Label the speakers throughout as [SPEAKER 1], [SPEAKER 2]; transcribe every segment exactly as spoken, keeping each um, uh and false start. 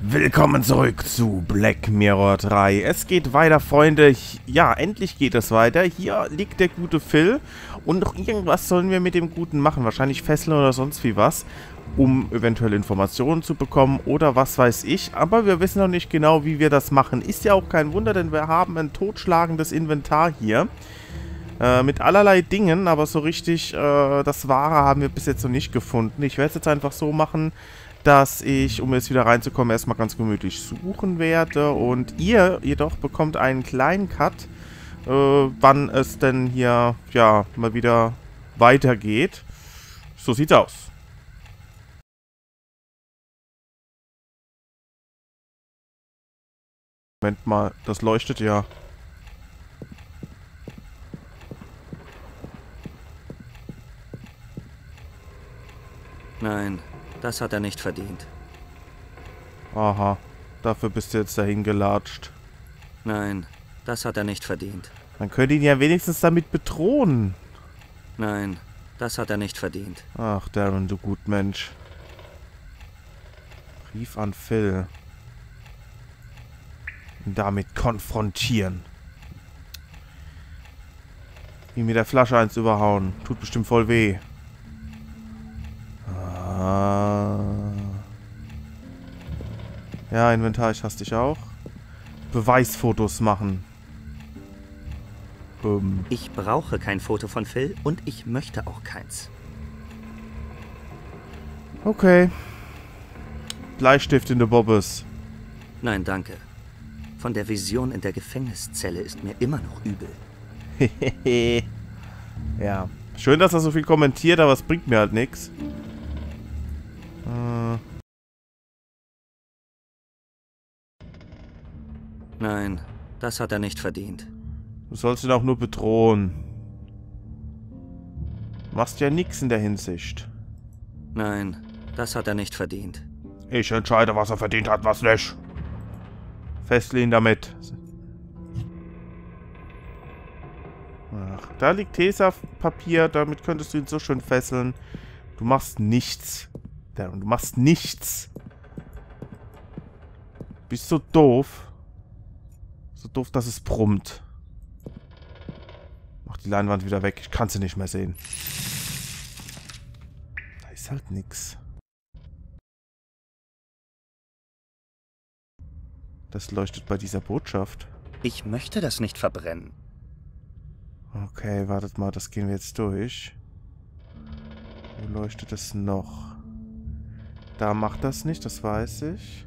[SPEAKER 1] Willkommen zurück zu Black Mirror drei. Es geht weiter, Freunde. Ich, ja, endlich geht es weiter. Hier liegt der gute Phil. Und noch irgendwas sollen wir mit dem Guten machen. Wahrscheinlich fesseln oder sonst wie was. Um eventuell Informationen zu bekommen oder was weiß ich. Aber wir wissen noch nicht genau, wie wir das machen. Ist ja auch kein Wunder, denn wir haben ein totschlagendes Inventar hier. Äh, mit allerlei Dingen, aber so richtig äh, das Wahre haben wir bis jetzt noch nicht gefunden. Ich werde es jetzt einfach so machen, dass ich, um jetzt wieder reinzukommen, erstmal ganz gemütlich suchen werde. Und ihr jedoch bekommt einen kleinen Cut, äh, wann es denn hier, ja, mal wieder weitergeht. So sieht's aus. Moment mal, das leuchtet ja.
[SPEAKER 2] Nein, das hat er nicht verdient.
[SPEAKER 1] Aha, dafür bist du jetzt dahin gelatscht.
[SPEAKER 2] Nein, das hat er nicht verdient.
[SPEAKER 1] Man könnte ihn ja wenigstens damit bedrohen.
[SPEAKER 2] Nein, das hat er nicht verdient.
[SPEAKER 1] Ach, Darren, du Gutmensch. Brief an Phil. Ihn damit konfrontieren. Ihm mit der Flasche eins überhauen. Tut bestimmt voll weh. Ah. Ja, Inventar, ich hasse dich auch. Beweisfotos machen. Ähm.
[SPEAKER 2] Ich brauche kein Foto von Phil und ich möchte auch keins.
[SPEAKER 1] Okay. Bleistift in der Bobbes.
[SPEAKER 2] Nein, danke. Von der Vision in der Gefängniszelle ist mir immer noch übel.
[SPEAKER 1] Hehehe. Ja. Schön, dass er so viel kommentiert, aber es bringt mir halt nichts. Äh.
[SPEAKER 2] Nein, das hat er nicht verdient.
[SPEAKER 1] Du sollst ihn auch nur bedrohen. Machst ja nichts in der Hinsicht.
[SPEAKER 2] Nein, das hat er nicht verdient.
[SPEAKER 1] Ich entscheide, was er verdient hat, was nicht. Fessle ihn damit. Ach, da liegt Tesafpapier, damit könntest du ihn so schön fesseln. Du machst nichts. Darren, du machst nichts. Bist so doof. So doof, dass es brummt. Mach die Leinwand wieder weg. Ich kann sie nicht mehr sehen. Da ist halt nix. Das leuchtet bei dieser Botschaft.
[SPEAKER 2] Ich möchte das nicht verbrennen.
[SPEAKER 1] Okay, wartet mal, das gehen wir jetzt durch. Wo leuchtet es noch? Da macht das nicht, das weiß ich.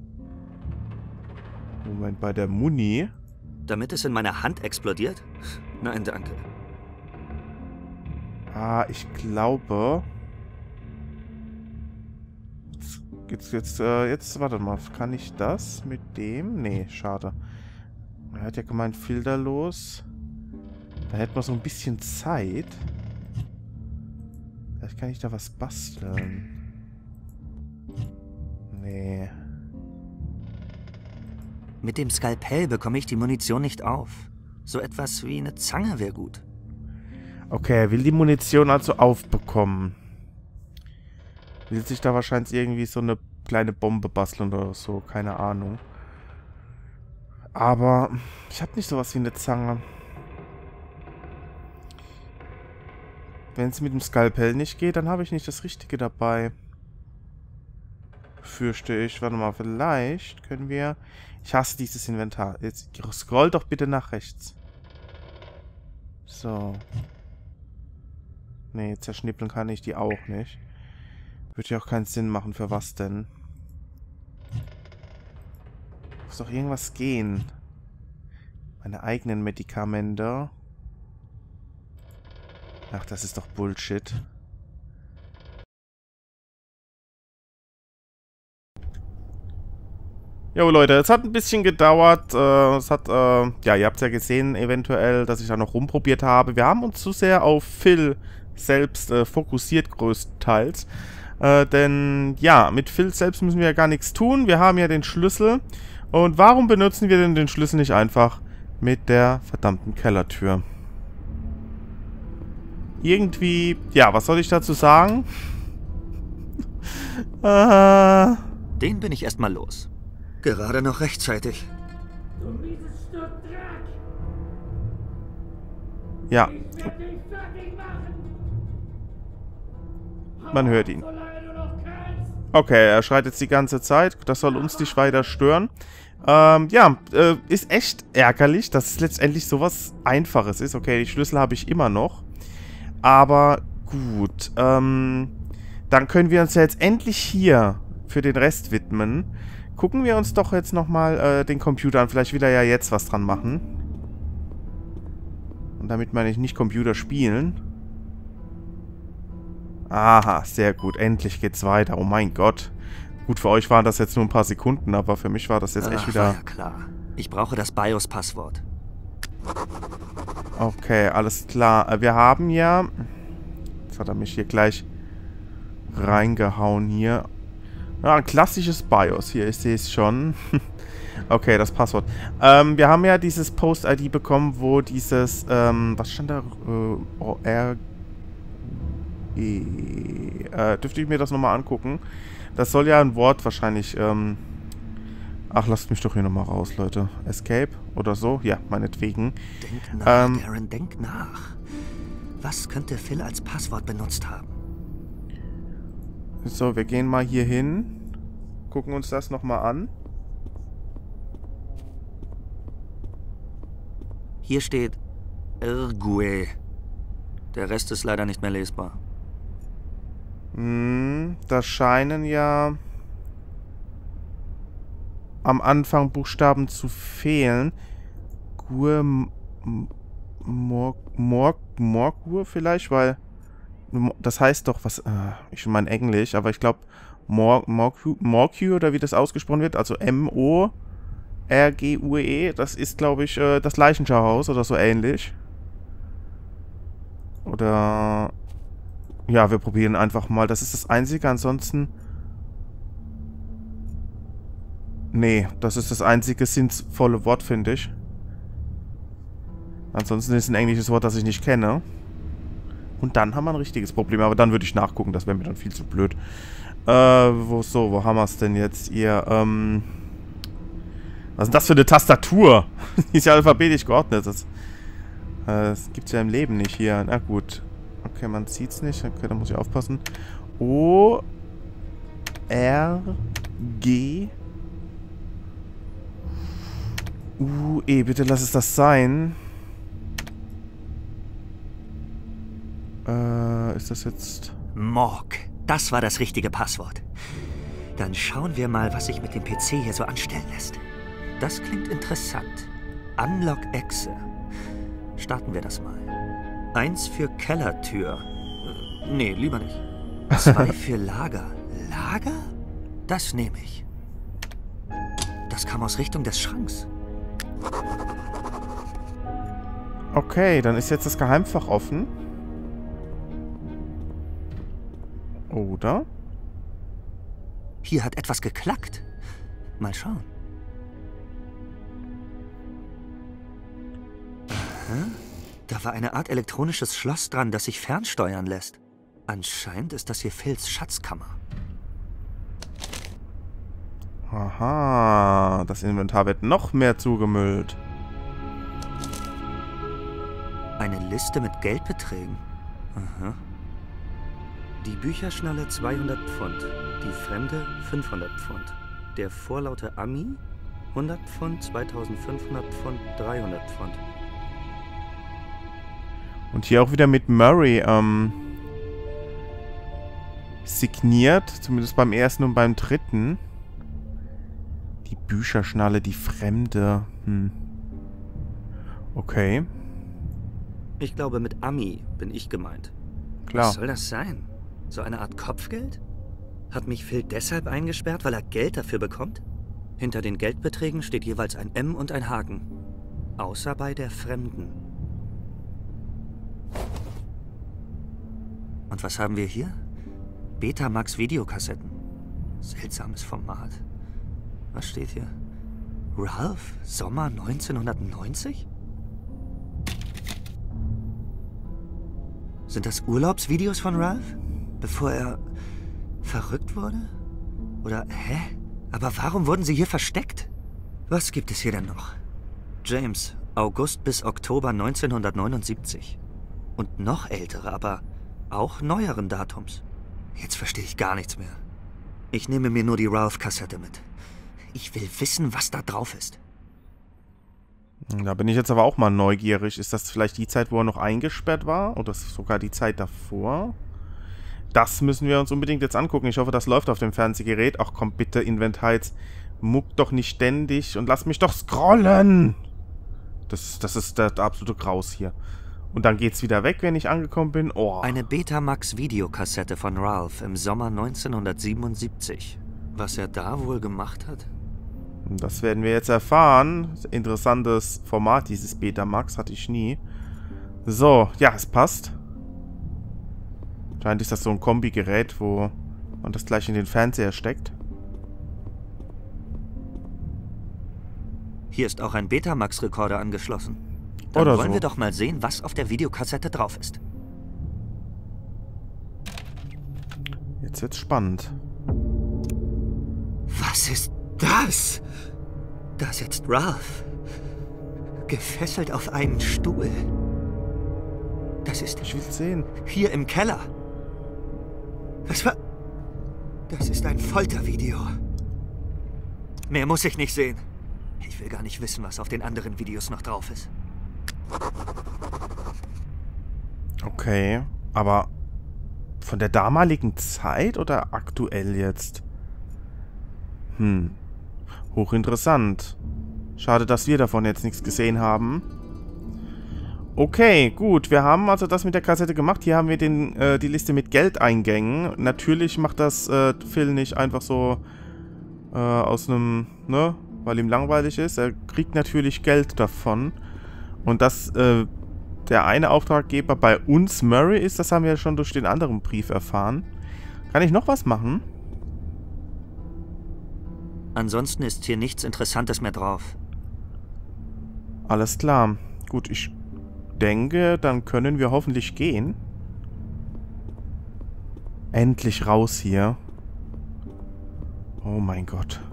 [SPEAKER 1] Moment, bei der Muni.
[SPEAKER 2] Damit es in meiner Hand explodiert? Nein, danke.
[SPEAKER 1] Ah, ich glaube... Jetzt, jetzt, äh, jetzt, warte mal, kann ich das mit dem? Nee, schade. Er hat ja gemeint, filterlos. Da hätten wir so ein bisschen Zeit. Vielleicht kann ich da was basteln. Nee.
[SPEAKER 2] Mit dem Skalpell bekomme ich die Munition nicht auf. So etwas wie eine Zange wäre gut.
[SPEAKER 1] Okay, er will die Munition also aufbekommen. Will sich da wahrscheinlich irgendwie so eine kleine Bombe basteln oder so. Keine Ahnung. Aber ich habe nicht sowas wie eine Zange. Wenn es mit dem Skalpell nicht geht, dann habe ich nicht das Richtige dabei. Fürchte ich. Warte mal, vielleicht können wir... Ich hasse dieses Inventar. Jetzt scroll doch bitte nach rechts. So. Nee, zerschnippeln kann ich die auch nicht. Würde ja auch keinen Sinn machen. Für was denn? Muss doch irgendwas gehen. Meine eigenen Medikamente. Ach, das ist doch Bullshit. Jo Leute, es hat ein bisschen gedauert. Äh, es hat, äh, ja, ihr habt es ja gesehen eventuell, dass ich da noch rumprobiert habe. Wir haben uns zu sehr auf Phil selbst äh, fokussiert größtenteils. Äh, denn, ja, mit Phil selbst müssen wir ja gar nichts tun. Wir haben ja den Schlüssel. Und warum benutzen wir denn den Schlüssel nicht einfach mit der verdammten Kellertür? Irgendwie, ja, was soll ich dazu sagen? äh...
[SPEAKER 2] Den bin ich erstmal los. Gerade noch rechtzeitig.
[SPEAKER 3] Du mieses Stück Dreck!
[SPEAKER 1] Ja,
[SPEAKER 3] Ich werde dich fertig machen!
[SPEAKER 1] man hört ihn.
[SPEAKER 3] Solange du noch kannst!
[SPEAKER 1] Okay, er schreit jetzt die ganze Zeit. Das soll uns nicht weiter stören. Ähm, ja, äh, ist echt ärgerlich, dass es letztendlich sowas Einfaches ist. Okay, die Schlüssel habe ich immer noch. Aber gut, ähm, dann können wir uns ja jetzt endlich hier für den Rest widmen. Gucken wir uns doch jetzt nochmal äh, den Computer an. Vielleicht will er ja jetzt was dran machen. Und damit meine ich nicht Computer spielen. Aha, sehr gut. Endlich geht's weiter. Oh mein Gott. Gut, für euch waren das jetzt nur ein paar Sekunden, aber für mich war das jetzt echt
[SPEAKER 2] Ach,
[SPEAKER 1] wieder...
[SPEAKER 2] war ja klar. Ich brauche das BIOS-Passwort.
[SPEAKER 1] Okay, alles klar. Wir haben ja... Jetzt hat er mich hier gleich reingehauen hier. Ja, ein klassisches BIOS hier. Ich sehe es schon. Okay, das Passwort. Ähm, wir haben ja dieses Post-I D bekommen, wo dieses... Ähm, was stand da? Äh, O R G... Äh, dürfte ich mir das nochmal angucken? Das soll ja ein Wort wahrscheinlich... Ähm, ach, lasst mich doch hier nochmal raus, Leute. Escape oder so? Ja, meinetwegen.
[SPEAKER 2] Denk nach,
[SPEAKER 1] Ähm,
[SPEAKER 2] Darren, denk nach. Was könnte Phil als Passwort benutzt haben?
[SPEAKER 1] So, wir gehen mal hier hin. Gucken uns das nochmal an.
[SPEAKER 2] Hier steht Irgue. Der Rest ist leider nicht mehr lesbar.
[SPEAKER 1] Hm, da scheinen ja am Anfang Buchstaben zu fehlen. Gur... Morg... Morg... Morgur vielleicht, weil... Das heißt doch was... Äh, ich meine Englisch, aber ich glaube... Morgu... Morgu, oder wie das ausgesprochen wird, also M O R G U E, das ist, glaube ich, äh, das Leichenschauhaus oder so ähnlich. Oder... Ja, wir probieren einfach mal. Das ist das Einzige, ansonsten... Nee, das ist das einzige sinnvolle Wort, finde ich. Ansonsten ist es ein englisches Wort, das ich nicht kenne. Und dann haben wir ein richtiges Problem. Aber dann würde ich nachgucken, das wäre mir dann viel zu blöd. Äh, wo so, wo haben wir es denn jetzt? Ihr, ähm... Was ist denn das für eine Tastatur? Die ist ja alphabetisch geordnet. Das, äh, das gibt es ja im Leben nicht hier. Na gut. Okay, man sieht es nicht. Okay, da muss ich aufpassen. O... R... G... U... E. Bitte lass es das sein. Äh, ist das jetzt...
[SPEAKER 2] Morg. Das war das richtige Passwort. Dann schauen wir mal, was sich mit dem P C hier so anstellen lässt. Das klingt interessant. Unlock Exe. Starten wir das mal. Eins für Kellertür. Äh, nee, lieber nicht. Zwei für Lager. Lager? Das nehme ich. Das kam aus Richtung des Schranks.
[SPEAKER 1] Okay, dann ist jetzt das Geheimfach offen. Oder?
[SPEAKER 2] Hier hat etwas geklackt. Mal schauen. Aha. Da war eine Art elektronisches Schloss dran, das sich fernsteuern lässt. Anscheinend ist das hier Phils Schatzkammer.
[SPEAKER 1] Aha, das Inventar wird noch mehr zugemüllt.
[SPEAKER 2] Eine Liste mit Geldbeträgen. Aha. Die Bücherschnalle zweihundert Pfund, die Fremde fünfhundert Pfund, der vorlaute Ami hundert Pfund, zweitausendfünfhundert Pfund, dreihundert Pfund.
[SPEAKER 1] Und hier auch wieder mit Murray ähm, signiert, zumindest beim ersten und beim dritten. Die Bücherschnalle, die Fremde. Hm. Okay.
[SPEAKER 2] Ich glaube, mit Ami bin ich gemeint.
[SPEAKER 1] Klar.
[SPEAKER 2] Was soll das sein? So eine Art Kopfgeld? Hat mich Phil deshalb eingesperrt, weil er Geld dafür bekommt? Hinter den Geldbeträgen steht jeweils ein M und ein Haken. Außer bei der Fremden. Und was haben wir hier? Betamax Videokassetten. Seltsames Format. Was steht hier? Ralph? Sommer neunzehnhundertneunzig? Sind das Urlaubsvideos von Ralph? Bevor er verrückt wurde? Oder, hä? Aber warum wurden sie hier versteckt? Was gibt es hier denn noch? James, August bis Oktober neunzehnhundertneunundsiebzig. Und noch ältere, aber auch neueren Datums. Jetzt verstehe ich gar nichts mehr. Ich nehme mir nur die Ralph-Kassette mit. Ich will wissen, was da drauf ist.
[SPEAKER 1] Da bin ich jetzt aber auch mal neugierig. Ist das vielleicht die Zeit, wo er noch eingesperrt war? Oder sogar die Zeit davor? Das müssen wir uns unbedingt jetzt angucken. Ich hoffe, das läuft auf dem Fernsehgerät. Ach komm, bitte, Invent Heights. Muck doch nicht ständig und lass mich doch scrollen. Das, das ist der, der absolute Graus hier. Und dann geht's wieder weg, wenn ich angekommen bin. Oh.
[SPEAKER 2] Eine Betamax-Videokassette von Ralph im Sommer neunzehnhundertsiebenundsiebzig. Was er da wohl gemacht hat?
[SPEAKER 1] Das werden wir jetzt erfahren. Interessantes Format, dieses Betamax, hatte ich nie. So, ja, es passt. Scheint ist das so ein Kombigerät, wo man das gleich in den Fernseher steckt.
[SPEAKER 2] Hier ist auch ein Betamax-Rekorder angeschlossen. Dann
[SPEAKER 1] Oder
[SPEAKER 2] wollen
[SPEAKER 1] so.
[SPEAKER 2] wir doch mal sehen, was auf der Videokassette drauf ist.
[SPEAKER 1] Jetzt wird's spannend.
[SPEAKER 2] Was ist das? Da sitzt Ralph. Gefesselt auf einen Stuhl. Das ist
[SPEAKER 1] Ich will's sehen.
[SPEAKER 2] hier im Keller. Das war... Das ist ein Foltervideo. Mehr muss ich nicht sehen. Ich will gar nicht wissen, was auf den anderen Videos noch drauf ist.
[SPEAKER 1] Okay, aber von der damaligen Zeit oder aktuell jetzt? Hm, hochinteressant. Schade, dass wir davon jetzt nichts gesehen haben. Okay, gut. Wir haben also das mit der Kassette gemacht. Hier haben wir den, äh, die Liste mit Geldeingängen. Natürlich macht das äh, Phil nicht einfach so äh, aus einem, ne, weil ihm langweilig ist. Er kriegt natürlich Geld davon. Und dass äh, der eine Auftraggeber bei uns Murray ist, das haben wir ja schon durch den anderen Brief erfahren. Kann ich noch was machen?
[SPEAKER 2] Ansonsten ist hier nichts Interessantes mehr drauf.
[SPEAKER 1] Alles klar. Gut, ich denke, dann können wir hoffentlich gehen. Endlich raus hier. Oh mein Gott.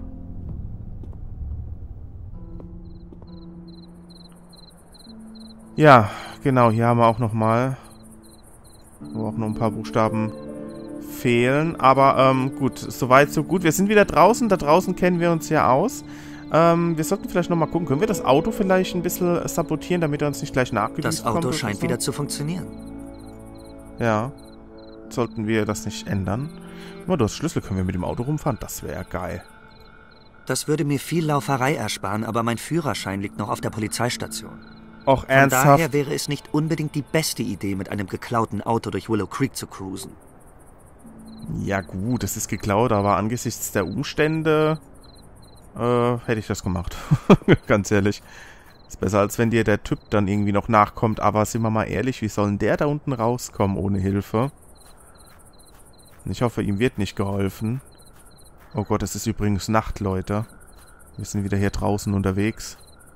[SPEAKER 1] Ja, genau, hier haben wir auch nochmal, wo auch noch ein paar Buchstaben fehlen. Aber ähm, gut, soweit so gut. Wir sind wieder draußen. Da draußen kennen wir uns ja aus. Ähm, wir sollten vielleicht nochmal gucken. Können wir das Auto vielleicht ein bisschen sabotieren, damit er uns nicht gleich nachgewiesen
[SPEAKER 2] Das
[SPEAKER 1] kommt?
[SPEAKER 2] Auto
[SPEAKER 1] oder
[SPEAKER 2] scheint
[SPEAKER 1] so?
[SPEAKER 2] wieder zu funktionieren.
[SPEAKER 1] Ja. Sollten wir das nicht ändern? Nur das Schlüssel, können wir mit dem Auto rumfahren? Das wäre geil.
[SPEAKER 2] Das würde mir viel Lauferei ersparen, aber mein Führerschein liegt noch auf der Polizeistation.
[SPEAKER 1] Auch
[SPEAKER 2] Von
[SPEAKER 1] ernsthaft?
[SPEAKER 2] daher wäre es nicht unbedingt die beste Idee, mit einem geklauten Auto durch Willow Creek zu cruisen.
[SPEAKER 1] Ja gut, es ist geklaut, aber angesichts der Umstände äh, hätte ich das gemacht. Ganz ehrlich. Ist besser, als wenn dir der Typ dann irgendwie noch nachkommt. Aber sind wir mal ehrlich, wie soll denn der da unten rauskommen ohne Hilfe? Ich hoffe, ihm wird nicht geholfen. Oh Gott, es ist übrigens Nacht, Leute. Wir sind wieder hier draußen unterwegs.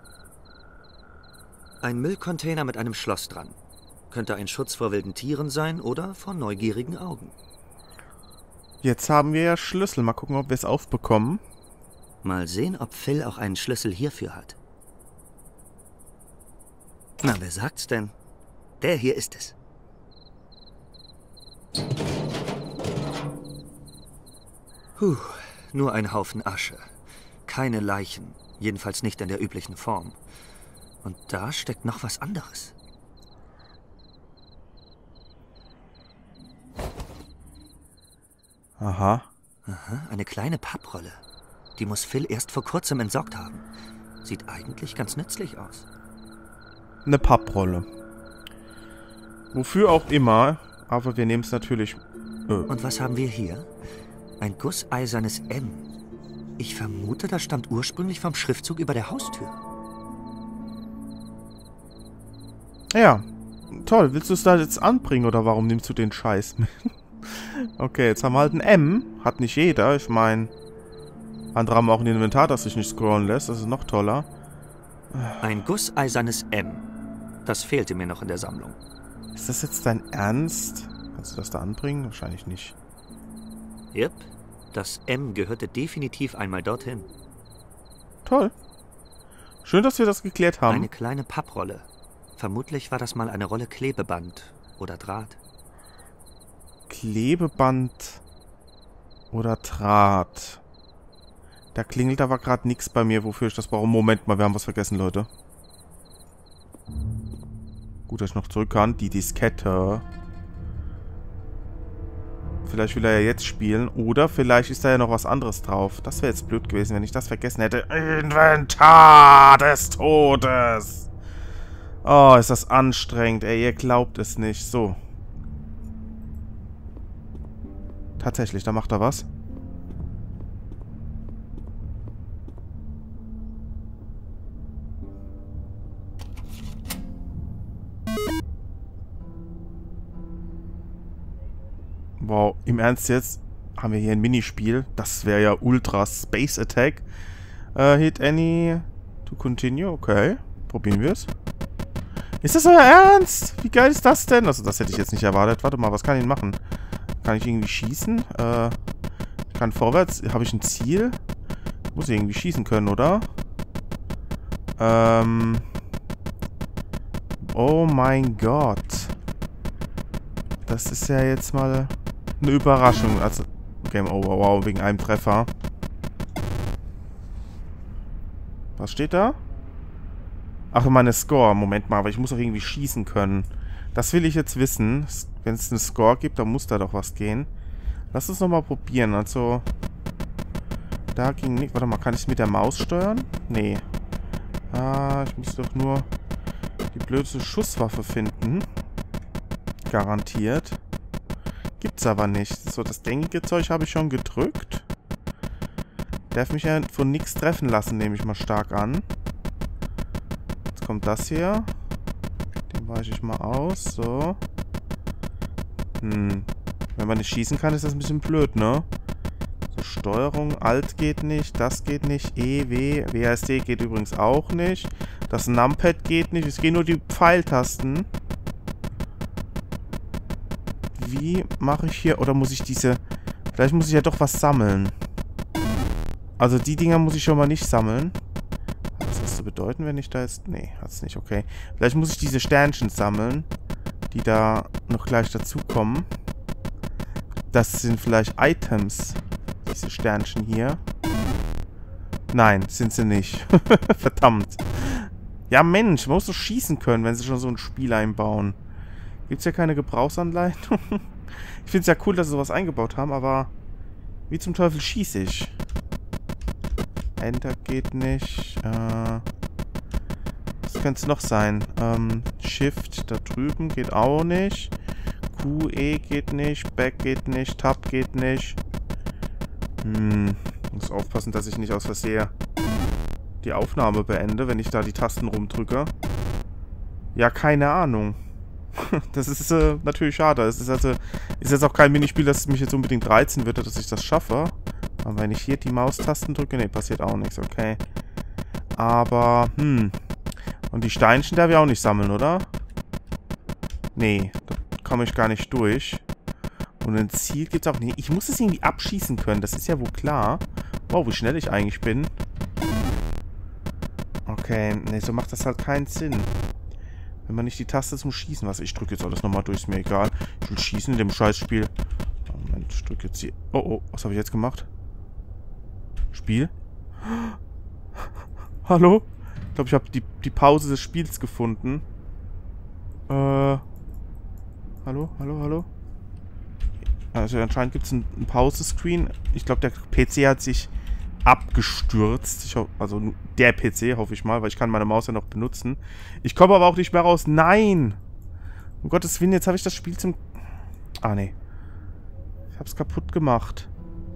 [SPEAKER 2] Ein Müllcontainer mit einem Schloss dran. Könnte ein Schutz vor wilden Tieren sein oder vor neugierigen Augen.
[SPEAKER 1] Jetzt haben wir ja Schlüssel. Mal gucken, ob wir es aufbekommen.
[SPEAKER 2] Mal sehen, ob Phil auch einen Schlüssel hierfür hat. Na, wer sagt's denn? Der hier ist es. Puh, nur ein Haufen Asche. Keine Leichen, jedenfalls nicht in der üblichen Form. Und da steckt noch was anderes.
[SPEAKER 1] Aha.
[SPEAKER 2] Aha, eine kleine Papprolle. Die muss Phil erst vor kurzem entsorgt haben. Sieht eigentlich ganz nützlich aus.
[SPEAKER 1] Eine Papprolle. Wofür auch immer, aber wir nehmen es natürlich... Äh,
[SPEAKER 2] Und was haben wir hier? Ein gusseisernes M. Ich vermute, das stammt ursprünglich vom Schriftzug über der Haustür.
[SPEAKER 1] ja, toll. Willst du es da jetzt anbringen oder warum nimmst du den Scheiß mit? Okay, jetzt haben wir halt ein M. Hat nicht jeder. Ich meine, andere haben auch ein Inventar, das sich nicht scrollen lässt. Das ist noch toller.
[SPEAKER 2] Ein gusseisernes M. Das fehlte mir noch in der Sammlung.
[SPEAKER 1] Ist das jetzt dein Ernst? Kannst du das da anbringen? Wahrscheinlich nicht.
[SPEAKER 2] Yep. Das M gehörte definitiv einmal dorthin.
[SPEAKER 1] Toll. Schön, dass wir das geklärt haben.
[SPEAKER 2] Eine kleine Papprolle. Vermutlich war das mal eine Rolle Klebeband oder Draht.
[SPEAKER 1] Klebeband oder Draht. Da klingelt aber gerade nichts bei mir, wofür ich das brauche. Moment mal, wir haben was vergessen, Leute. Gut, dass ich noch zurück kann. Die Diskette. Vielleicht will er ja jetzt spielen. Oder vielleicht ist da ja noch was anderes drauf. Das wäre jetzt blöd gewesen, wenn ich das vergessen hätte. Inventar des Todes. Oh, ist das anstrengend. Ey, ihr glaubt es nicht. So. Tatsächlich, da macht er was. Wow, im Ernst jetzt? Haben wir hier ein Minispiel? Das wäre ja Ultra Space Attack. Uh, hit any to continue? Okay, probieren wir es. Ist das euer Ernst? Wie geil ist das denn? Also das hätte ich jetzt nicht erwartet. Warte mal, was kann ich machen? Kann ich irgendwie schießen? Äh, ich kann vorwärts. Habe ich ein Ziel? Muss ich irgendwie schießen können, oder? Ähm. Oh mein Gott. Das ist ja jetzt mal eine Überraschung. Also, Game Over. Wow, wegen einem Treffer. Was steht da? Ach, meine Score. Moment mal, aber ich muss auch irgendwie schießen können. Das will ich jetzt wissen. Wenn es einen Score gibt, dann muss da doch was gehen. Lass uns nochmal probieren. Also, da ging nicht. Warte mal, kann ich es mit der Maus steuern? Nee. Ah, ich muss doch nur die blödste Schusswaffe finden. Garantiert. Gibt's aber nicht. So, das gängige Zeug habe ich schon gedrückt. Darf mich ja von nichts treffen lassen, nehme ich mal stark an. Jetzt kommt das hier. Den weiche ich mal aus. So. Hm. Wenn man nicht schießen kann, ist das ein bisschen blöd, ne? So, Steuerung, Alt geht nicht, das geht nicht, E, W, W A S D geht übrigens auch nicht. Das Numpad geht nicht, es gehen nur die Pfeiltasten. Wie mache ich hier, oder muss ich diese... Vielleicht muss ich ja doch was sammeln. Also die Dinger muss ich schon mal nicht sammeln. Hat das was zu bedeuten, wenn ich da jetzt... Nee, hat es nicht, okay. Vielleicht muss ich diese Sternchen sammeln, die da noch gleich dazukommen. Das sind vielleicht Items, diese Sternchen hier. Nein, sind sie nicht. Verdammt. Ja, Mensch, man muss doch schießen können, wenn sie schon so ein Spiel einbauen. Gibt es ja keine Gebrauchsanleitung? Ich finde es ja cool, dass sie sowas eingebaut haben, aber wie zum Teufel schieße ich? Enter geht nicht. Äh, was könnte es noch sein? Ähm, Shift da drüben geht auch nicht. Q, E geht nicht. Back geht nicht. Tab geht nicht. Hm, muss aufpassen, dass ich nicht aus Versehen die Aufnahme beende, wenn ich da die Tasten rumdrücke. Ja, keine Ahnung. Das ist äh, natürlich schade. Es ist, also, ist jetzt auch kein Minispiel, das mich jetzt unbedingt reizen würde, dass ich das schaffe. Aber wenn ich hier die Maustasten drücke, ne, passiert auch nichts, okay. Aber, hm. Und die Steinchen darf ich auch nicht sammeln, oder? Nee, da komme ich gar nicht durch. Und ein Ziel gibt es auch nicht. Ich muss es irgendwie abschießen können, das ist ja wohl klar. Wow, wie schnell ich eigentlich bin. Okay, ne, so macht das halt keinen Sinn. Wenn man nicht die Taste zum Schießen... Was, ich drücke jetzt alles nochmal durch, ist mir egal. Ich will schießen in dem Scheißspiel. Moment, ich drücke jetzt hier... Oh, oh, was habe ich jetzt gemacht? Spiel? Hallo? Ich glaube, ich habe die, die Pause des Spiels gefunden. Äh... Hallo, hallo, hallo? Also anscheinend gibt es einen, einen Pause-Screen. Ich glaube, der P C hat sich abgestürzt. Ich hoffe, also der P C, hoffe ich mal, weil ich kann meine Maus ja noch benutzen. Ich komme aber auch nicht mehr raus. Nein! Um Gottes Willen, jetzt habe ich das Spiel zum... Ah, nee. Ich habe es kaputt gemacht.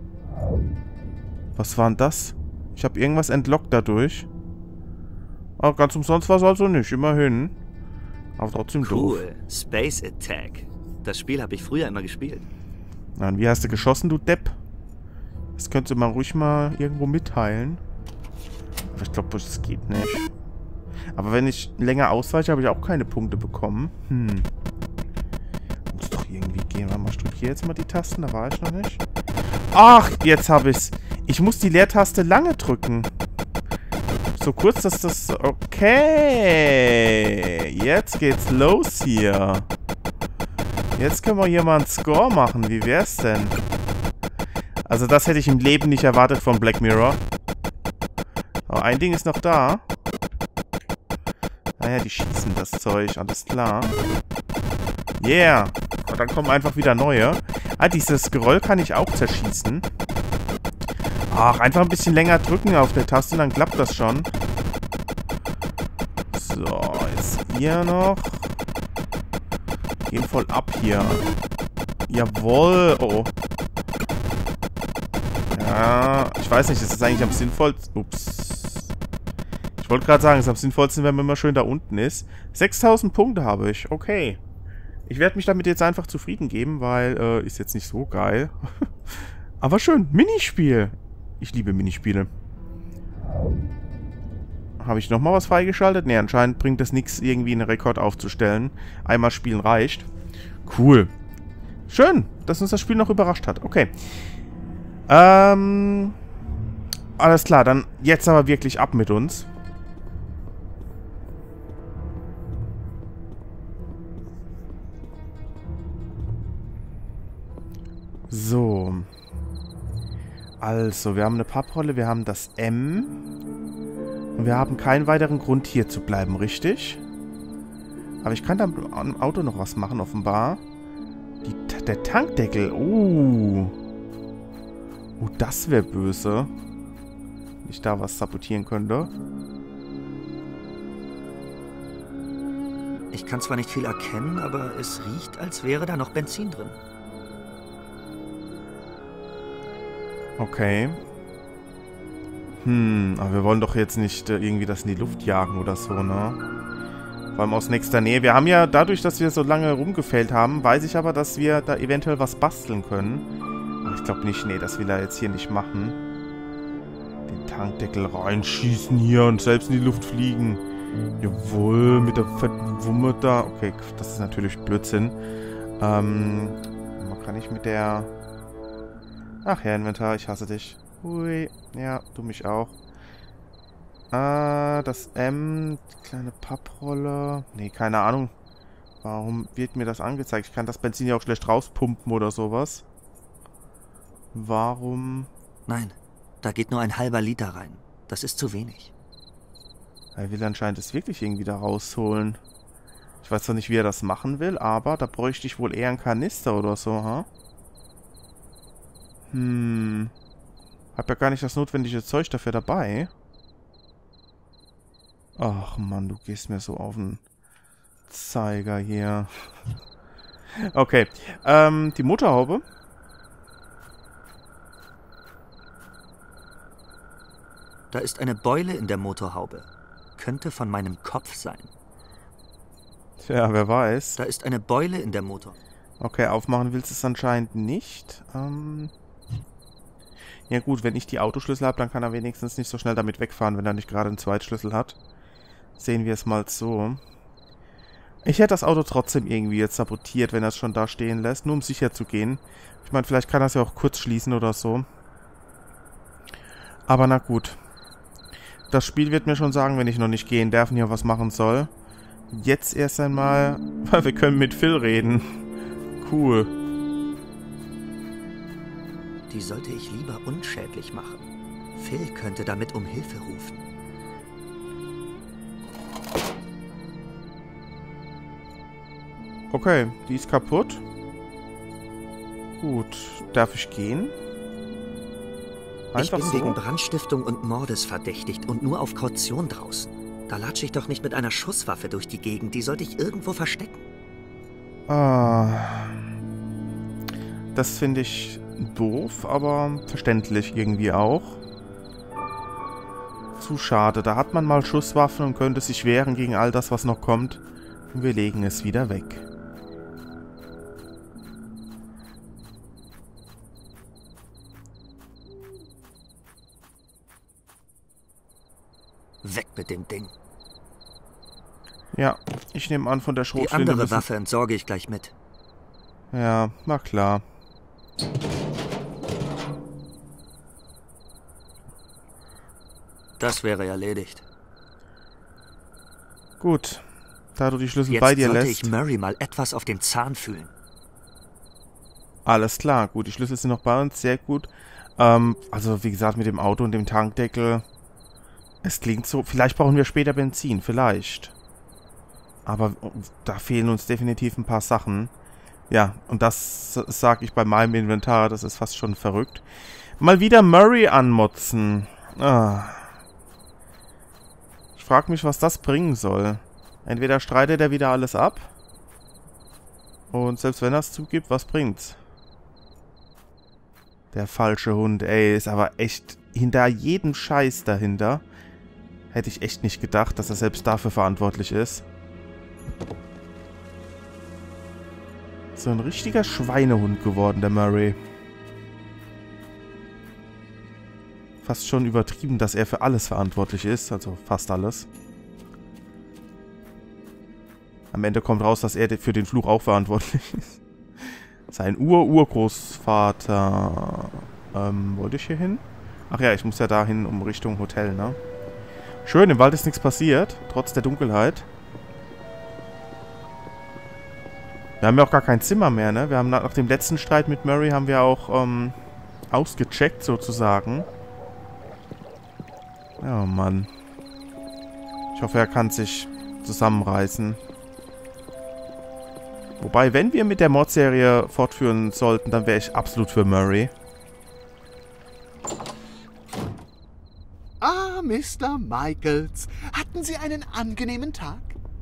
[SPEAKER 1] Was war denn das? Ich habe irgendwas entlockt dadurch. Aber ganz umsonst war es also nicht, immerhin. Aber trotzdem doof.
[SPEAKER 2] Cool. Space Attack. Das Spiel habe ich früher immer gespielt.
[SPEAKER 1] Na, und wie hast du geschossen, du Depp? Das könntest du mal ruhig mal irgendwo mitteilen. Aber ich glaube, das geht nicht. Aber wenn ich länger ausweiche, habe ich auch keine Punkte bekommen. Hm. Muss doch irgendwie gehen. Warte mal, ich drücke hier jetzt mal die Tasten. Da war ich noch nicht. Ach, jetzt habe ich's. Ich muss die Leertaste lange drücken. So kurz, dass das... Okay. Jetzt geht's los hier. Jetzt können wir hier mal einen Score machen. Wie wär's denn? Also das hätte ich im Leben nicht erwartet von Black Mirror. Aber ein Ding ist noch da. Naja, die schießen das Zeug. Alles klar. Yeah. Und dann kommen einfach wieder neue. Ah, dieses Geröll kann ich auch zerschießen. Ach, einfach ein bisschen länger drücken auf der Taste und dann klappt das schon. So, jetzt hier noch. Gehen voll ab hier. Jawohl. Oh. Ja, ich weiß nicht, ist das eigentlich am sinnvollsten... Ups. Ich wollte gerade sagen, es ist am sinnvollsten, wenn man immer schön da unten ist. sechstausend Punkte habe ich. Okay. Ich werde mich damit jetzt einfach zufrieden geben, weil äh, ist jetzt nicht so geil. Aber schön. Minispiel. Ich liebe Minispiele. Habe ich nochmal was freigeschaltet? Ne, anscheinend bringt das nichts, irgendwie einen Rekord aufzustellen. Einmal spielen reicht. Cool. Schön, dass uns das Spiel noch überrascht hat. Okay. Ähm... Alles klar, dann jetzt aber wirklich ab mit uns. So. Also, wir haben eine Papprolle, wir haben das M. Und wir haben keinen weiteren Grund, hier zu bleiben, richtig? Aber ich kann da am Auto noch was machen, offenbar. Die, der Tankdeckel. Oh. Oh, das wäre böse. Wenn ich da was sabotieren könnte.
[SPEAKER 2] Ich kann zwar nicht viel erkennen, aber es riecht, als wäre da noch Benzin drin.
[SPEAKER 1] Okay. Hm, aber wir wollen doch jetzt nicht äh, irgendwie das in die Luft jagen oder so, ne? Vor allem aus nächster Nähe. Wir haben ja, dadurch, dass wir so lange rumgefällt haben, weiß ich aber, dass wir da eventuell was basteln können. Aber ich glaube nicht, nee, das will er jetzt hier nicht machen. Den Tankdeckel reinschießen hier und selbst in die Luft fliegen. Jawohl, mit der fetten Wumme da. Okay, das ist natürlich Blödsinn. Ähm, man kann nicht mit der... Ach ja, Inventar, ich hasse dich. Hui, ja, du mich auch. Ah, das M, die kleine Papprolle. Nee, keine Ahnung. Warum wird mir das angezeigt? Ich kann das Benzin ja auch schlecht rauspumpen oder sowas. Warum?
[SPEAKER 2] Nein, da geht nur ein halber Liter rein. Das ist zu wenig.
[SPEAKER 1] Er will anscheinend es wirklich irgendwie da rausholen. Ich weiß zwar nicht, wie er das machen will, aber da bräuchte ich wohl eher einen Kanister oder so, ha? Hm. Hab ja gar nicht das notwendige Zeug dafür dabei. Ach Mann, du gehst mir so auf den Zeiger hier. Okay. Ähm, die Motorhaube.
[SPEAKER 2] Da ist eine Beule in der Motorhaube. Könnte von meinem Kopf sein.
[SPEAKER 1] Tja, wer weiß.
[SPEAKER 2] Da ist eine Beule in der Motor.
[SPEAKER 1] Okay, aufmachen willst du es anscheinend nicht. Ähm... Ja gut, wenn ich die Autoschlüssel habe, dann kann er wenigstens nicht so schnell damit wegfahren, wenn er nicht gerade einen Zweitschlüssel hat. Sehen wir es mal so. Ich hätte das Auto trotzdem irgendwie jetzt sabotiert, wenn er es schon da stehen lässt, nur um sicher zu gehen. Ich meine, vielleicht kann er es ja auch kurz schließen oder so. Aber na gut. Das Spiel wird mir schon sagen, wenn ich noch nicht gehen darf und hier was machen soll. Jetzt erst einmal, weil wir können mit Phil reden. Cool.
[SPEAKER 2] Die sollte ich lieber unschädlich machen. Phil könnte damit um Hilfe rufen.
[SPEAKER 1] Okay, die ist kaputt. Gut, darf ich gehen? Einfach
[SPEAKER 2] ich bin
[SPEAKER 1] so.
[SPEAKER 2] wegen Brandstiftung und Mordes verdächtigt und nur auf Kaution draußen. Da latsche ich doch nicht mit einer Schusswaffe durch die Gegend. Die sollte ich irgendwo verstecken.
[SPEAKER 1] Ah, das finde ich doof, aber verständlich irgendwie auch. Zu schade. Da hat man mal Schusswaffen und könnte sich wehren gegen all das, was noch kommt. Und wir legen es wieder weg.
[SPEAKER 2] Weg mit dem Ding.
[SPEAKER 1] Ja, ich nehme an, von der
[SPEAKER 2] Die
[SPEAKER 1] Schrotflinte
[SPEAKER 2] andere
[SPEAKER 1] müssen...
[SPEAKER 2] Waffe entsorge ich gleich mit.
[SPEAKER 1] Ja, na klar.
[SPEAKER 2] Das wäre erledigt.
[SPEAKER 1] Gut. Da du die Schlüssel
[SPEAKER 2] Jetzt
[SPEAKER 1] bei dir
[SPEAKER 2] sollte
[SPEAKER 1] lässt.
[SPEAKER 2] ich Murray mal etwas auf den Zahn fühlen.
[SPEAKER 1] Alles klar, gut. Die Schlüssel sind noch bei uns. Sehr gut. Ähm, also wie gesagt, mit dem Auto und dem Tankdeckel. Es klingt so. Vielleicht brauchen wir später Benzin. Vielleicht. Aber da fehlen uns definitiv ein paar Sachen. Ja, und das sage ich bei meinem Inventar. Das ist fast schon verrückt. Mal wieder Murray anmotzen. Ah. Ich frage mich, was das bringen soll. Entweder streitet er wieder alles ab. Und selbst wenn er es zugibt, was bringt's? Der falsche Hund, ey, ist aber echt hinter jedem Scheiß dahinter. Hätte ich echt nicht gedacht, dass er selbst dafür verantwortlich ist. So ein richtiger Schweinehund geworden, der Murray. Fast schon übertrieben, dass er für alles verantwortlich ist. Also fast alles. Am Ende kommt raus, dass er für den Fluch auch verantwortlich ist. Sein Ur-Urgroßvater. Ähm, wollte ich hier hin? Ach ja, ich muss ja dahin, um Richtung Hotel, ne? Schön, im Wald ist nichts passiert, trotz der Dunkelheit. Wir haben ja auch gar kein Zimmer mehr, ne? Wir haben nach, nach dem letzten Streit mit Murray haben wir auch ähm, ausgecheckt, sozusagen. Ja, Mann. Ich hoffe, er kann sich zusammenreißen. Wobei, wenn wir mit der Mordserie fortführen sollten, dann wäre ich absolut für Murray.
[SPEAKER 4] Ah, Mister Michaels, hatten Sie einen angenehmen Tag?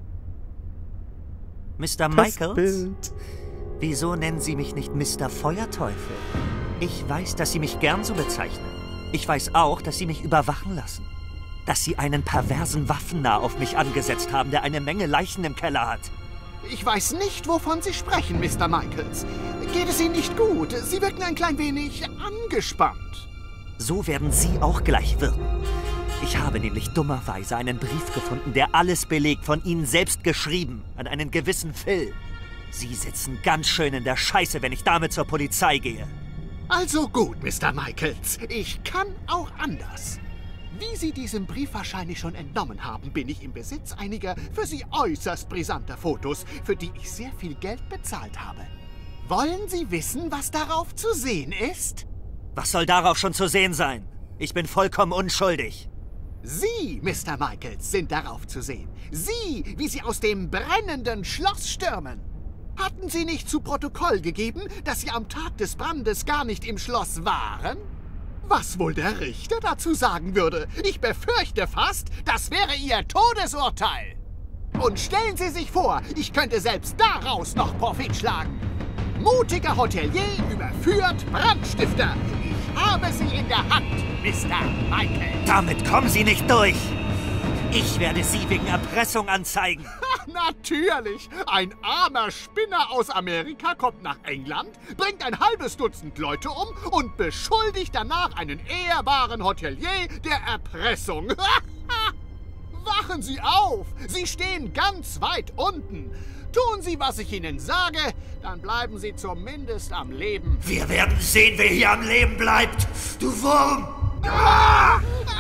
[SPEAKER 2] Mister
[SPEAKER 1] Das
[SPEAKER 2] Michaels?
[SPEAKER 1] Bild.
[SPEAKER 2] Wieso nennen Sie mich nicht Mister Feuerteufel? Ich weiß, dass Sie mich gern so bezeichnen. Ich weiß auch, dass Sie mich überwachen lassen. Dass Sie einen perversen Waffennarr auf mich angesetzt haben, der eine Menge Leichen im Keller hat.
[SPEAKER 4] Ich weiß nicht, wovon Sie sprechen, Mister Michaels. Geht es Ihnen nicht gut? Sie wirken ein klein wenig angespannt.
[SPEAKER 2] So werden Sie auch gleich wirken. Ich habe nämlich dummerweise einen Brief gefunden, der alles belegt, von Ihnen selbst geschrieben, an einen gewissen Phil. Sie sitzen ganz schön in der Scheiße, wenn ich damit zur Polizei gehe.
[SPEAKER 4] Also gut, Mister Michaels. Ich kann auch anders. Wie Sie diesem Brief wahrscheinlich schon entnommen haben, bin ich im Besitz einiger für Sie äußerst brisanter Fotos, für die ich sehr viel Geld bezahlt habe. Wollen Sie wissen, was darauf zu sehen ist?
[SPEAKER 2] Was soll darauf schon zu sehen sein? Ich bin vollkommen unschuldig.
[SPEAKER 4] Sie, Mister Michaels, sind darauf zu sehen. Sie, wie Sie aus dem brennenden Schloss stürmen. Hatten Sie nicht zu Protokoll gegeben, dass Sie am Tag des Brandes gar nicht im Schloss waren? Was wohl der Richter dazu sagen würde? Ich befürchte fast, das wäre Ihr Todesurteil. Und stellen Sie sich vor, ich könnte selbst daraus noch Profit schlagen. Mutiger Hotelier überführt Brandstifter. Ich habe Sie in der Hand, Mister Michael.
[SPEAKER 2] Damit kommen Sie nicht durch. Ich werde Sie wegen Erpressung anzeigen.
[SPEAKER 4] Natürlich. Ein armer Spinner aus Amerika kommt nach England, bringt ein halbes Dutzend Leute um und beschuldigt danach einen ehrbaren Hotelier der Erpressung. Wachen Sie auf! Sie stehen ganz weit unten. Tun Sie, was ich Ihnen sage, dann bleiben Sie zumindest am Leben.
[SPEAKER 2] Wir werden sehen, wer hier am Leben bleibt. Du Wurm!
[SPEAKER 4] Ah!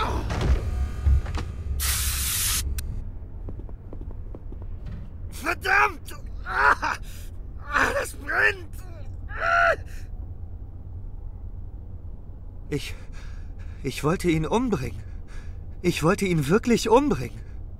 [SPEAKER 2] Verdammt! Ah, das brennt! Ah. Ich... Ich wollte ihn umbringen. Ich wollte ihn wirklich umbringen.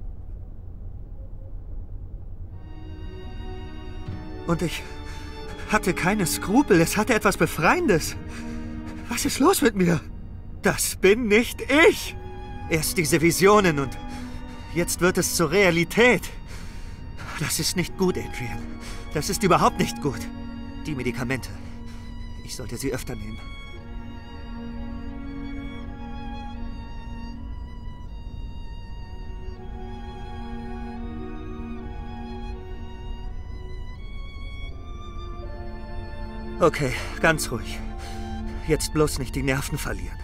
[SPEAKER 2] Und ich hatte keine Skrupel. Es hatte etwas Befreiendes. Was ist los mit mir? Das bin nicht ich. Erst diese Visionen und jetzt wird es zur Realität. Das ist nicht gut, Adrian. Das ist überhaupt nicht gut. Die Medikamente. Ich sollte sie öfter nehmen. Okay, ganz ruhig. Jetzt bloß nicht die Nerven verlieren.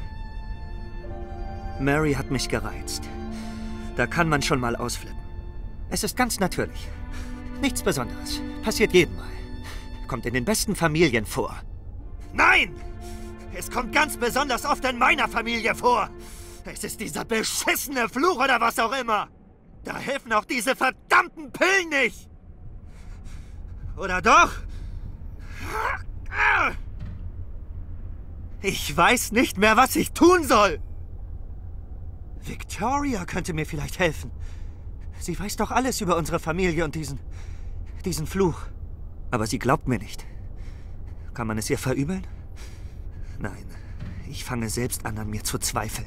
[SPEAKER 2] Mary hat mich gereizt. Da kann man schon mal ausflippen. Es ist ganz natürlich. Nichts Besonderes. Passiert jedem Mal. Kommt in den besten Familien vor. Nein! Es kommt ganz besonders oft in meiner Familie vor. Es ist dieser beschissene Fluch oder was auch immer. Da helfen auch diese verdammten Pillen nicht. Oder doch? Ich weiß nicht mehr, was ich tun soll. Victoria könnte mir vielleicht helfen. Sie weiß doch alles über unsere Familie und diesen... diesen Fluch. Aber sie glaubt mir nicht. Kann man es ihr verübeln? Nein, ich fange selbst an, an mir zu zweifeln.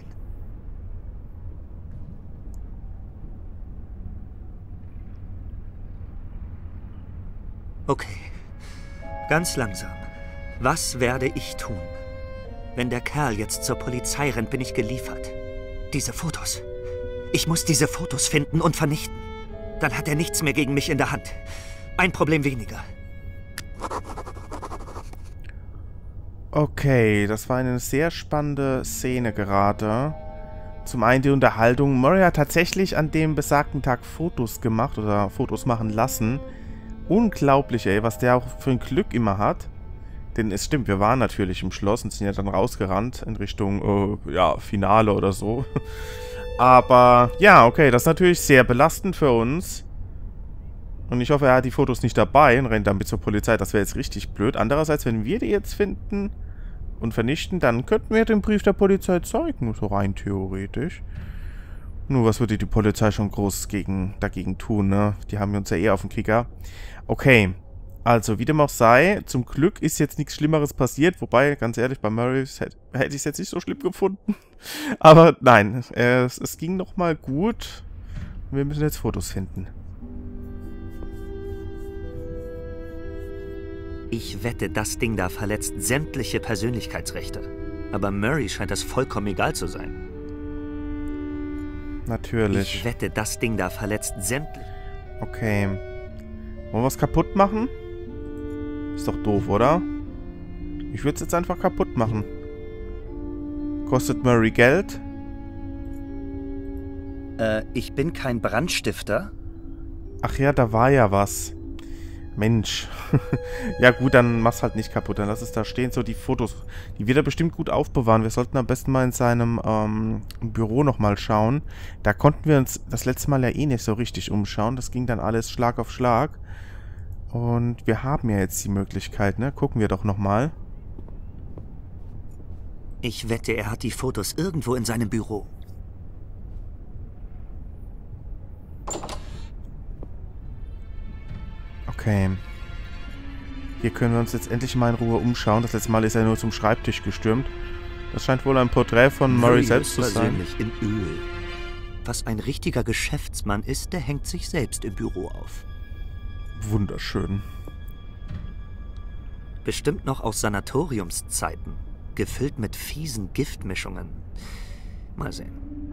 [SPEAKER 2] Okay, ganz langsam. Was werde ich tun? Wenn der Kerl jetzt zur Polizei rennt, bin ich geliefert. Diese Fotos. Ich muss diese Fotos finden und vernichten. Dann hat er nichts mehr gegen mich in der Hand. Ein Problem weniger.
[SPEAKER 1] Okay, das war eine sehr spannende Szene gerade. Zum einen die Unterhaltung. Murray hat tatsächlich an dem besagten Tag Fotos gemacht oder Fotos machen lassen. Unglaublich, ey, was der auch für ein Glück immer hat. Denn es stimmt, wir waren natürlich im Schloss und sind ja dann rausgerannt in Richtung, äh, ja, Finale oder so. Aber, ja, okay, das ist natürlich sehr belastend für uns. Und ich hoffe, er hat die Fotos nicht dabei und rennt damit zur Polizei. Das wäre jetzt richtig blöd. Andererseits, wenn wir die jetzt finden und vernichten, dann könnten wir den Brief der Polizei zeigen. So rein theoretisch. Nur, was würde die Polizei schon groß gegen, dagegen tun, ne? Die haben uns ja eher auf den Kicker. Okay. Also, wie dem auch sei, zum Glück ist jetzt nichts Schlimmeres passiert. Wobei, ganz ehrlich, bei Murray hätte, hätte ich es jetzt nicht so schlimm gefunden. Aber nein, es, es ging nochmal gut. Wir müssen jetzt Fotos finden.
[SPEAKER 2] Ich wette, das Ding da verletzt sämtliche Persönlichkeitsrechte. Aber Murray scheint das vollkommen egal zu sein.
[SPEAKER 1] Natürlich.
[SPEAKER 2] Ich wette, das Ding da verletzt sämtliche...
[SPEAKER 1] Okay. Wollen wir es kaputt machen? Ist doch doof, oder? Ich würde es jetzt einfach kaputt machen. Kostet Murray Geld?
[SPEAKER 2] Äh, ich bin kein Brandstifter.
[SPEAKER 1] Ach ja, da war ja was. Mensch. Ja gut, dann mach's halt nicht kaputt. Dann lass es da stehen. So, die Fotos, die wird er bestimmt gut aufbewahren. Wir sollten am besten mal in seinem ähm, Büro nochmal schauen. Da konnten wir uns das letzte Mal ja eh nicht so richtig umschauen. Das ging dann alles Schlag auf Schlag. Und wir haben ja jetzt die Möglichkeit, ne? Gucken wir doch nochmal.
[SPEAKER 2] Ich wette, er hat die Fotos irgendwo in seinem Büro.
[SPEAKER 1] Okay. Hier können wir uns jetzt endlich mal in Ruhe umschauen. Das letzte Mal ist er nur zum Schreibtisch gestürmt. Das scheint wohl ein Porträt von Murray selbst zu sein.
[SPEAKER 2] Persönlich in Öl. Was ein richtiger Geschäftsmann ist, der hängt sich selbst im Büro auf.
[SPEAKER 1] Wunderschön.
[SPEAKER 2] Bestimmt noch aus Sanatoriumszeiten. Gefüllt mit fiesen Giftmischungen. Mal sehen.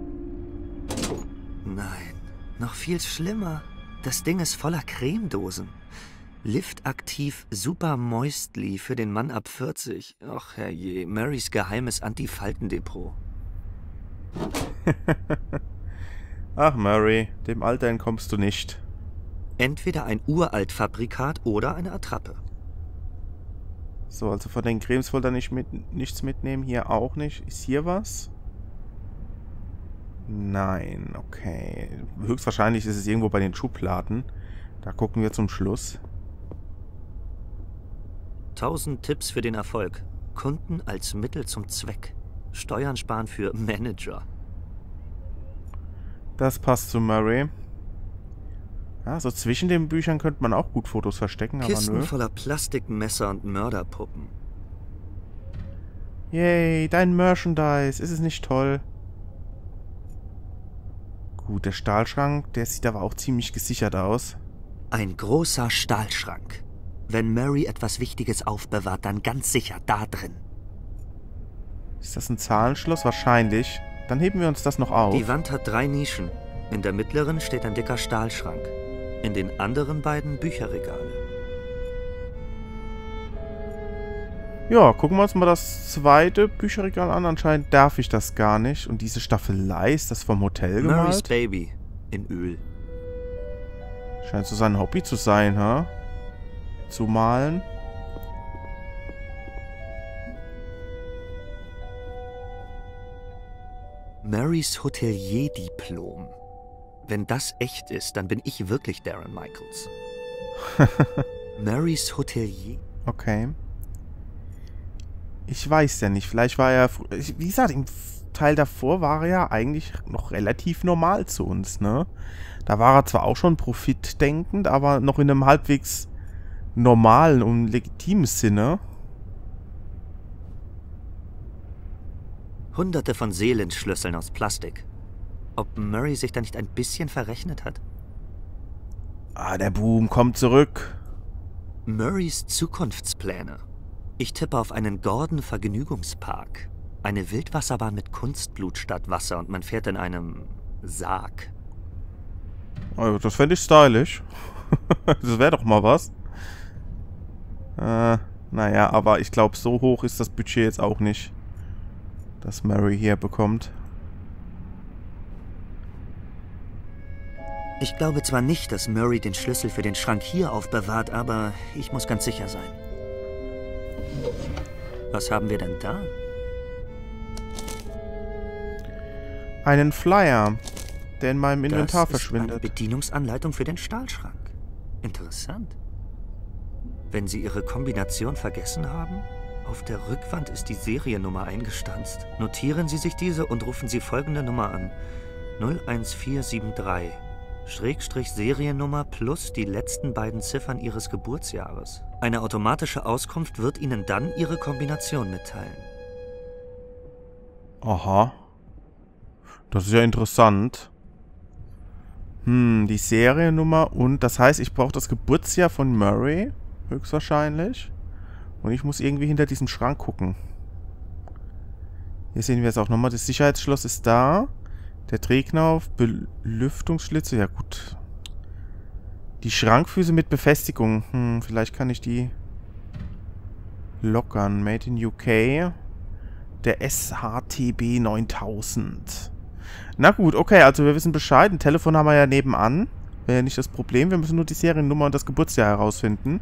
[SPEAKER 2] Nein, noch viel schlimmer. Das Ding ist voller Cremedosen. Liftaktiv Super Moistly für den Mann ab vierzig. Ach herrje, Murrays geheimes Antifaltendepot.
[SPEAKER 1] Ach Murray, dem Alter entkommst du nicht.
[SPEAKER 2] Entweder ein Uraltfabrikat oder eine Attrappe.
[SPEAKER 1] So, also von den Cremes wollte er nicht mit, nichts mitnehmen. Hier auch nicht. Ist hier was? Nein, okay. Höchstwahrscheinlich ist es irgendwo bei den Schubladen. Da gucken wir zum Schluss.
[SPEAKER 2] tausend Tipps für den Erfolg. Kunden als Mittel zum Zweck. Steuern sparen für Manager.
[SPEAKER 1] Das passt zu Murray. Ja, so zwischen den Büchern könnte man auch gut Fotos verstecken, aber
[SPEAKER 2] Kisten
[SPEAKER 1] nö.
[SPEAKER 2] voller Plastikmesser und Mörderpuppen.
[SPEAKER 1] Yay, dein Merchandise. Ist es nicht toll? Gut, der Stahlschrank, der sieht aber auch ziemlich gesichert aus.
[SPEAKER 2] Ein großer Stahlschrank. Wenn Murray etwas Wichtiges aufbewahrt, dann ganz sicher da drin.
[SPEAKER 1] Ist das ein Zahlenschloss? Wahrscheinlich. Dann heben wir uns das noch auf.
[SPEAKER 2] Die Wand hat drei Nischen. In der mittleren steht ein dicker Stahlschrank. In den anderen beiden Bücherregale.
[SPEAKER 1] Ja, gucken wir uns mal das zweite Bücherregal an. Anscheinend darf ich das gar nicht. Und diese Staffelei, ist das vom Hotel gemalt?
[SPEAKER 2] Murrays Baby in Öl.
[SPEAKER 1] Scheint so sein Hobby zu sein, ha? Zu malen.
[SPEAKER 2] Marys Hotelier-Diplom. Wenn das echt ist, dann bin ich wirklich Darren Michaels. Marys Hotelier.
[SPEAKER 1] Okay. Ich weiß ja nicht. Vielleicht war er... Wie gesagt, im Teil davor war er ja eigentlich noch relativ normal zu uns, ne? Da war er zwar auch schon profitdenkend, aber noch in einem halbwegs normalen und legitimen Sinne.
[SPEAKER 2] Hunderte von Seelenschlüsseln aus Plastik. Ob Murray sich da nicht ein bisschen verrechnet hat?
[SPEAKER 1] Ah, der Boom kommt zurück.
[SPEAKER 2] Murrays Zukunftspläne. Ich tippe auf einen Gordon-Vergnügungspark. Eine Wildwasserbahn mit Kunstblut statt Wasser und man fährt in einem Sarg.
[SPEAKER 1] Also, das fände ich stylisch. Das wäre doch mal was. Äh, naja, aber ich glaube, so hoch ist das Budget jetzt auch nicht, das Murray hier bekommt.
[SPEAKER 2] Ich glaube zwar nicht, dass Murray den Schlüssel für den Schrank hier aufbewahrt, aber ich muss ganz sicher sein. Was haben wir denn da?
[SPEAKER 1] Einen Flyer, der in meinem Inventar
[SPEAKER 2] Das ist
[SPEAKER 1] verschwindet.
[SPEAKER 2] eine Bedienungsanleitung für den Stahlschrank. Interessant. Wenn Sie Ihre Kombination vergessen haben, auf der Rückwand ist die Seriennummer eingestanzt. Notieren Sie sich diese und rufen Sie folgende Nummer an. null eins vier sieben drei. Schrägstrich Seriennummer plus die letzten beiden Ziffern Ihres Geburtsjahres. Eine automatische Auskunft wird Ihnen dann Ihre Kombination mitteilen.
[SPEAKER 1] Aha. Das ist ja interessant. Hm, die Seriennummer und das heißt, ich brauche das Geburtsjahr von Murray, höchstwahrscheinlich. Und ich muss irgendwie hinter diesen Schrank gucken. Hier sehen wir es auch nochmal. Das Sicherheitsschloss ist da. Der Drehknauf, Belüftungsschlitze, ja gut. Die Schrankfüße mit Befestigung. Hm, vielleicht kann ich die lockern. Made in U K. Der S H T B neuntausend. Na gut, okay, also wir wissen Bescheid. Ein Telefon haben wir ja nebenan. Wäre ja nicht das Problem. Wir müssen nur die Seriennummer und das Geburtsjahr herausfinden.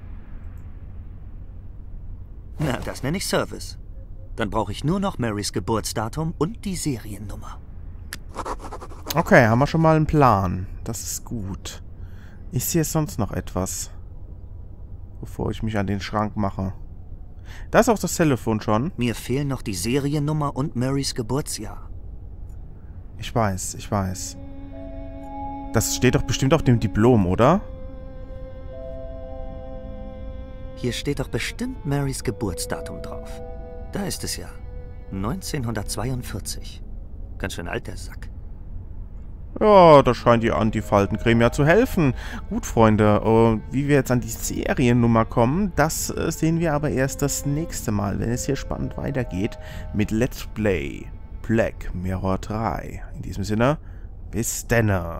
[SPEAKER 2] Na, das nenne ich Service. Dann brauche ich nur noch Marys Geburtsdatum und die Seriennummer.
[SPEAKER 1] Okay, haben wir schon mal einen Plan. Das ist gut. Ist hier sonst noch etwas? Bevor ich mich an den Schrank mache. Da ist auch das Telefon schon.
[SPEAKER 2] Mir fehlen noch die Seriennummer und Marys Geburtsjahr.
[SPEAKER 1] Ich weiß, ich weiß. Das steht doch bestimmt auf dem Diplom, oder?
[SPEAKER 2] Hier steht doch bestimmt Marys Geburtsdatum drauf. Da ist es ja. neunzehnhundertzweiundvierzig. Ganz schön alt, der Sack.
[SPEAKER 1] Ja, da scheint die Antifaltencreme ja zu helfen. Gut, Freunde, uh, wie wir jetzt an die Seriennummer kommen, das uh, sehen wir aber erst das nächste Mal, wenn es hier spannend weitergeht mit Let's Play Black Mirror drei. In diesem Sinne, bis denne.